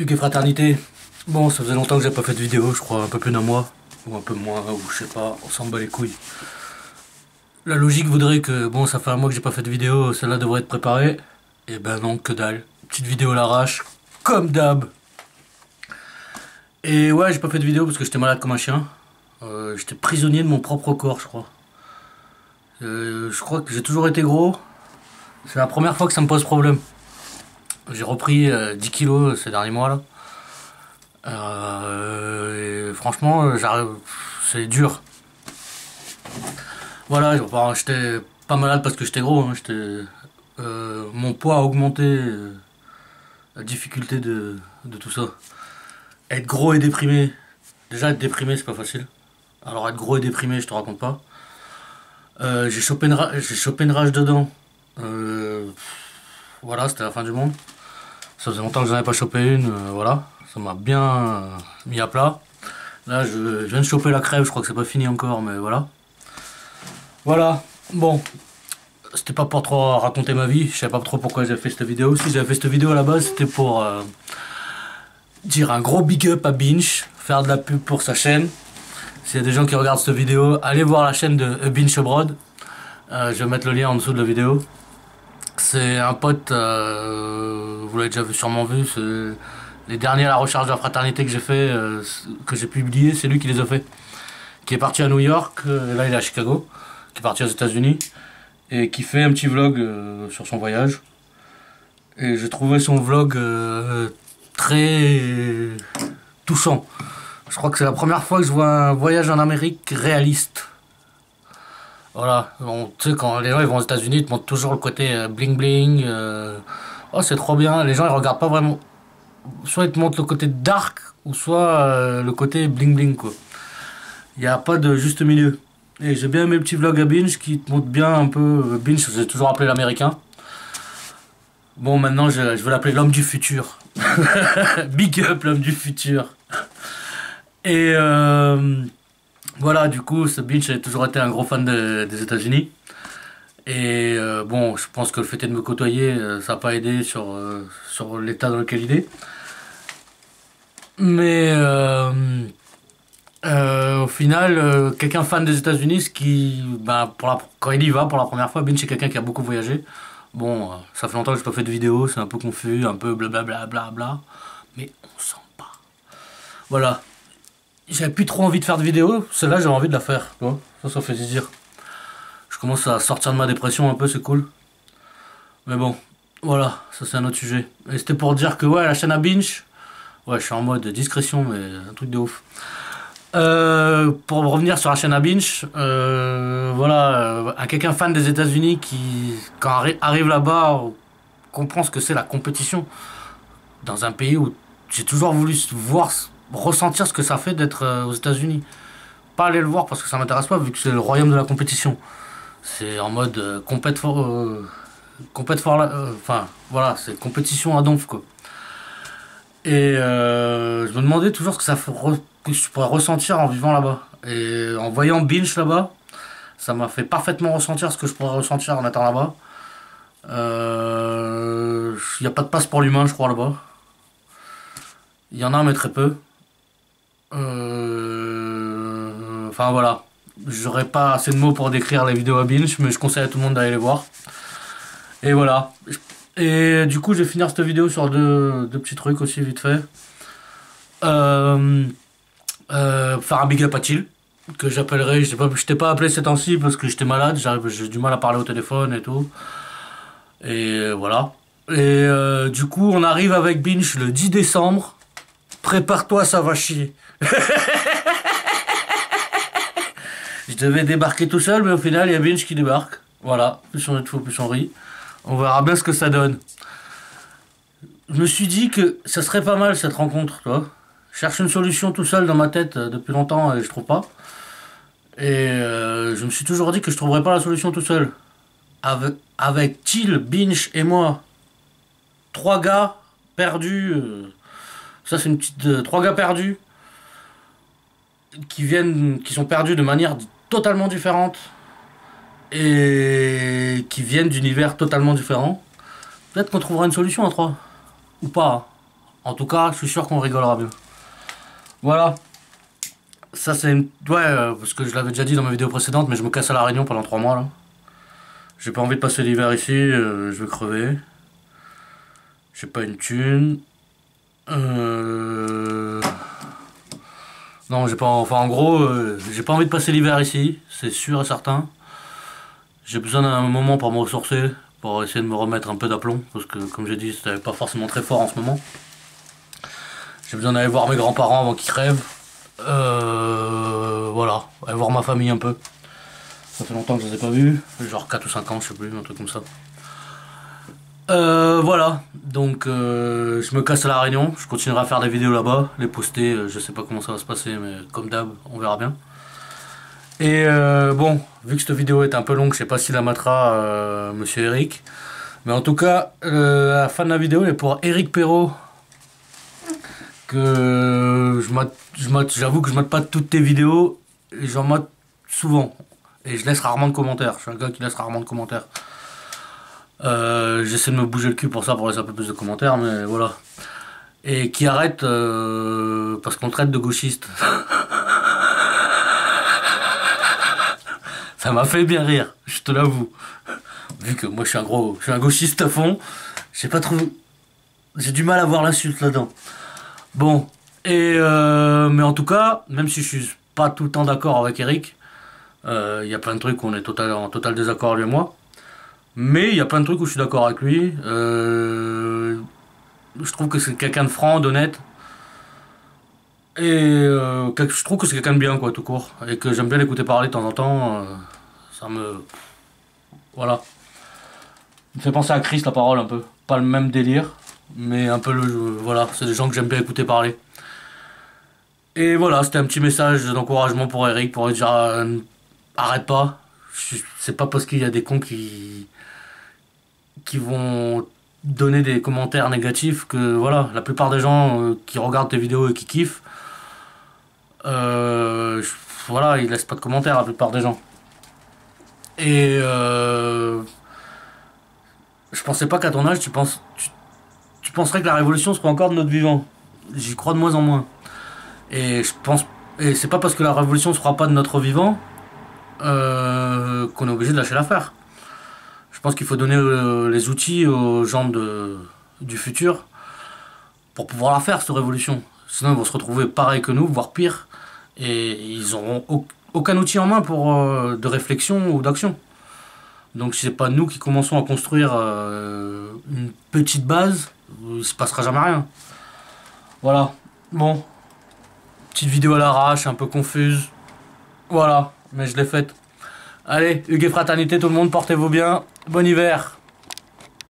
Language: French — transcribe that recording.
Hugues et Fraternité. Bon, ça faisait longtemps que j'ai pas fait de vidéo, je crois un peu plus d'un mois. Ou un peu moins, ou je sais pas, on s'en bat les couilles. La logique voudrait que, bon, ça fait un mois que j'ai pas fait de vidéo, celle-là devrait être préparée. Et ben non, que dalle. Petite vidéo à l'arrache, comme d'hab. Et ouais, j'ai pas fait de vidéo parce que j'étais malade comme un chien. J'étais prisonnier de mon propre corps, je crois. Je crois que j'ai toujours été gros. C'est la première fois que ça me pose problème. J'ai repris 10 kilos ces derniers mois là. Et franchement, c'est dur. Voilà, j'étais pas malade parce que j'étais gros. Hein, mon poids a augmenté. La difficulté de tout ça. Être gros et déprimé. Déjà, être déprimé, c'est pas facile. Alors, être gros et déprimé, je te raconte pas. J'ai chopé une rage dedans. Voilà, c'était la fin du monde. Ça faisait longtemps que j'en avais pas chopé une. Voilà, ça m'a bien mis à plat. Là, je viens de choper la crève. Je crois que c'est pas fini encore, mais voilà. Voilà, bon. C'était pas pour trop raconter ma vie. Je savais pas trop pourquoi j'avais fait cette vidéo. Si j'avais fait cette vidéo à la base, c'était pour dire un gros big up à Binge, faire de la pub pour sa chaîne. S'il y a des gens qui regardent cette vidéo, allez voir la chaîne de Binge Abroad. Je vais mettre le lien en dessous de la vidéo. C'est un pote, vous l'avez déjà sûrement vu, c'est les derniers à la recherche de la fraternité que j'ai fait, que j'ai publié, c'est lui qui les a fait. Qui est parti à New York, là il est à Chicago, qui est parti aux États-Unis et qui fait un petit vlog sur son voyage. Et j'ai trouvé son vlog très touchant. Je crois que c'est la première fois que je vois un voyage en Amérique réaliste. Voilà, bon, tu sais, quand les gens ils vont aux États-Unis, ils te montrent toujours le côté bling bling. Oh, c'est trop bien. Les gens ils regardent pas vraiment. Soit ils te montrent le côté dark, ou soit le côté bling bling, quoi. Il n'y a pas de juste milieu. Et j'ai bien aimé le petit vlog à Binge qui te montre bien un peu. Binge, j'ai toujours appelé l'américain. Bon, maintenant je vais l'appeler l'homme du futur. Big up, l'homme du futur. Et voilà, du coup, ce Binge a toujours été un gros fan des États-Unis. Et bon, je pense que le fait de me côtoyer, ça n'a pas aidé sur l'état dans lequel il est. Mais au final, quelqu'un fan des États-Unis, quand il y va pour la première fois, Binge c'est quelqu'un qui a beaucoup voyagé. Bon, ça fait longtemps que je n'ai pas fait de vidéo, c'est un peu confus, un peu blablabla, bla, mais on sent pas. Voilà. J'avais plus trop envie de faire de vidéo, celle-là j'ai envie de la faire, tu vois. Ça fait plaisir. Je commence à sortir de ma dépression un peu, c'est cool. Mais bon, voilà, ça c'est un autre sujet. Et c'était pour dire que ouais, la chaîne à Binge, ouais, je suis en mode discrétion, mais un truc de ouf. Pour revenir sur la chaîne à Binge, voilà, quelqu'un fan des États-Unis qui, quand arrive là-bas, comprend ce que c'est la compétition dans un pays où j'ai toujours voulu ressentir ce que ça fait d'être aux États-Unis. Pas aller le voir parce que ça m'intéresse pas, vu que c'est le royaume de la compétition. C'est en mode enfin voilà, c'est compétition à donf, quoi. Et je me demandais toujours ce que que je pourrais ressentir en vivant là-bas. Et en voyant Binge là-bas, ça m'a fait parfaitement ressentir ce que je pourrais ressentir en étant là-bas. Il n'y a pas de passe pour l'humain, je crois, là-bas. Il y en a, mais très peu. Enfin voilà. J'aurais pas assez de mots pour décrire les vidéos à Binge, mais je conseille à tout le monde d'aller les voir. Et voilà. Et du coup, je vais finir cette vidéo sur deux petits trucs aussi, vite fait. Faire un big up à Thiel, que j'appellerai. Je t'ai pas appelé ces temps-ci parce que j'étais malade, j'ai du mal à parler au téléphone et tout. Et voilà. Et du coup, on arrive avec Binge le 10 décembre. Prépare-toi, ça va chier. Je devais débarquer tout seul, mais au final, il y a Binge qui débarque. Voilà, plus on est de faux, plus on rit. On verra bien ce que ça donne. Je me suis dit que ça serait pas mal cette rencontre, tu vois. Je cherche une solution tout seul dans ma tête depuis longtemps et je trouve pas. Et je me suis toujours dit que je trouverais pas la solution tout seul. Avec Thiel, Binge et moi. Trois gars perdus. Ça c'est une petite... trois gars perdus. Qui sont perdus de manière totalement différente. Et qui viennent d'univers totalement différents. Peut-être qu'on trouvera une solution à trois. Ou pas. En tout cas, je suis sûr qu'on rigolera bien. Voilà. Ça c'est une... Ouais, parce que je l'avais déjà dit dans ma vidéo précédente, mais je me casse à La Réunion pendant 3 mois là. J'ai pas envie de passer l'hiver ici, je vais crever. J'ai pas une thune. Non, j'ai pas... Enfin, en gros, j'ai pas envie de passer l'hiver ici, c'est sûr et certain. J'ai besoin d'un moment pour me ressourcer, pour essayer de me remettre un peu d'aplomb, parce que, comme j'ai dit, c'était pas forcément très fort en ce moment. J'ai besoin d'aller voir mes grands-parents avant qu'ils crèvent. Voilà, aller voir ma famille un peu. Ça fait longtemps que je les ai pas vus, genre 4 ou 5 ans, je sais plus, un truc comme ça. Voilà, donc je me casse à La Réunion, je continuerai à faire des vidéos là-bas, les poster, je sais pas comment ça va se passer, mais comme d'hab, on verra bien. Et bon, vu que cette vidéo est un peu longue, je sais pas si la matera Monsieur Eric, mais en tout cas, la fin de la vidéo est pour Eric Perrault, que j'avoue que je mate pas toutes tes vidéos, et j'en mate souvent, et je laisse rarement de commentaires, je suis un gars qui laisse rarement de commentaires. J'essaie de me bouger le cul pour ça, pour laisser un peu plus de commentaires, mais voilà. Et qui arrête parce qu'on traite de gauchiste. Ça m'a fait bien rire, je te l'avoue. Vu que moi je suis un gauchiste à fond, j'ai pas trop, j'ai du mal à voir l'insulte là-dedans. Bon, et mais en tout cas, même si je suis pas tout le temps d'accord avec Eric, il y a plein de trucs où on est en total désaccord lui et moi. Mais il y a plein de trucs où je suis d'accord avec lui. Je trouve que c'est quelqu'un de franc, d'honnête. Et je trouve que c'est quelqu'un de bien, quoi, tout court. Et que j'aime bien l'écouter parler de temps en temps. Ça me... Voilà. Il me fait penser à Chris, la parole, un peu. Pas le même délire. Mais un peu le... voilà, c'est des gens que j'aime bien écouter parler. Et voilà, c'était un petit message d'encouragement pour Eric, pour lui dire arrête pas. C'est pas parce qu'il y a des cons qui vont donner des commentaires négatifs que voilà, la plupart des gens qui regardent tes vidéos et qui kiffent, voilà, ils laissent pas de commentaires, la plupart des gens. Et je pensais pas qu'à ton âge tu penserais que la révolution sera encore de notre vivant. J'y crois de moins en moins. Et je pense, et c'est pas parce que la révolution se fera pas de notre vivant qu'on est obligé de lâcher l'affaire. Je pense qu'il faut donner les outils aux gens du futur pour pouvoir la faire, cette révolution. Sinon, ils vont se retrouver pareil que nous, voire pire, et ils n'auront aucun outil en main pour, de réflexion ou d'action. Donc, si c'est pas nous qui commençons à construire une petite base, il se passera jamais rien. Voilà. Bon. Petite vidéo à l'arrache, un peu confuse. Voilà. Mais je l'ai faite. Allez, Hugues et fraternité, tout le monde, portez-vous bien. Bon hiver.